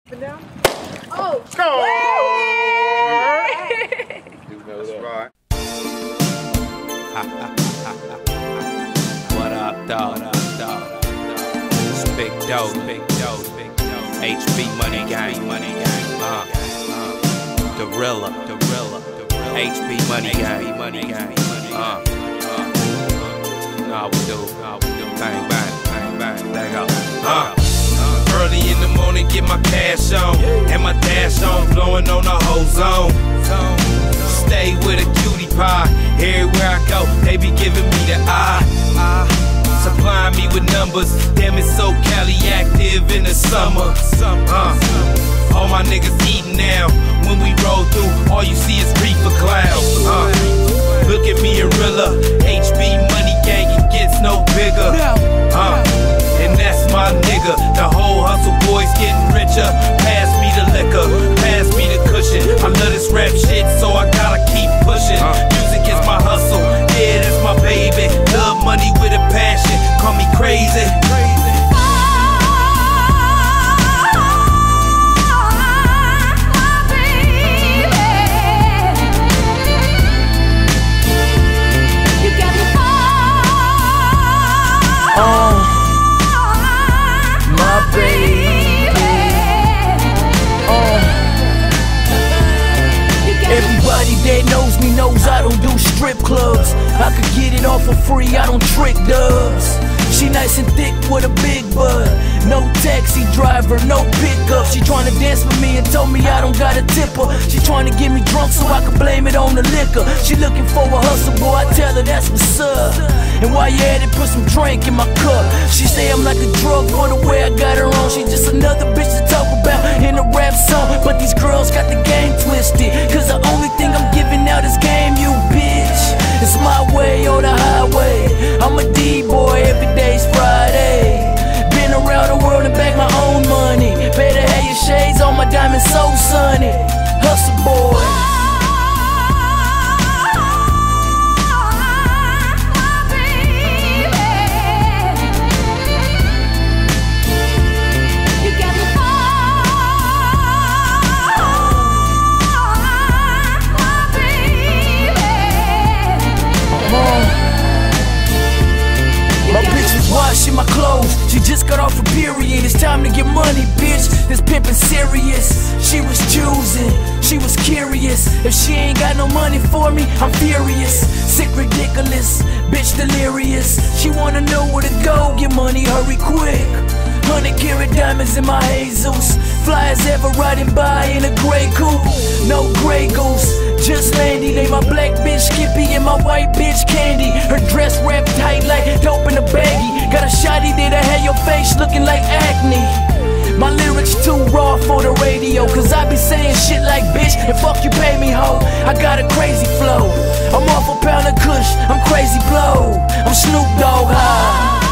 Down? Oh! Score! That's right. What up, dog? It's Big Doe, HB Money Gang, Dorilla, HB Money Gang, Nah, we do, bang, let go, Early in the morning, get my cash on, and my dash on, blowing on the whole zone. Stay with a cutie pie, everywhere I go, they be giving me the eye. Supplying me with numbers, damn it's so Cali active in the summer. All my niggas eating now, when we roll through, all you see is reefer clouds. Look at me and Rilla, HB Money Gang, it gets no bigger. And that's my nigga, the whole hustle boys getting richer. Pass me the liquor, pass me the cushion. I love this rap shit, so I gotta keep pushing. Music is my hustle, yeah, that's my baby. Love money with a passion, call me crazy. Everybody that knows me knows I don't do strip clubs. I could get it all for free, I don't trick dubs. She nice and thick with a big butt. No taxi driver, no pickup. She tryna dance with me and told me I don't gotta tip her. She tryna get me drunk so I can blame it on the liquor. She looking for a hustle, boy, I tell her that's what's up. And while you at it, put some drink in my cup. She say I'm like a drug for the way I got her on. She just another bitch to talk about in a rap song. But these girls got the game twisted, cause the only thing I'm giving out is game, you bitch. It's my way or the highway. I'm a D-boy, every day's Friday. Been around the world and bag my own money. Better have your shades on, my diamonds so sunny. Hustle boy. Washing my clothes, she just got off a period. It's time to get money, bitch. This pimpin' serious. She was choosing, she was curious. If she ain't got no money for me, I'm furious. Sick, ridiculous, bitch delirious. She wanna know where to go, get money, hurry quick. 100-carat diamonds in my Jesus. Fly as ever riding by in a gray coupe. No gray goose, just Landy. They my black bitch Skippy and my white bitch Candy. Her dress wrapped tight like dope in a baggie. Got a shotty that'll have your face looking like acne. My lyrics too raw for the radio, cause I be saying shit like bitch and fuck you pay me ho. I got a crazy flow, I'm off a pound of kush, I'm crazy blow. I'm Snoop Dogg high.